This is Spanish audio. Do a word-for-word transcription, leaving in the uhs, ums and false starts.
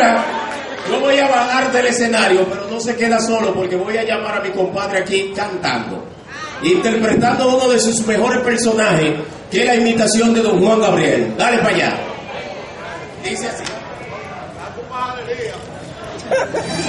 ahora yo voy a bajar del escenario, pero no se queda solo porque voy a llamar a mi compadre aquí cantando, interpretando uno de sus mejores personajes, que es la imitación de don Juan Gabriel. Dale para allá. Dice así.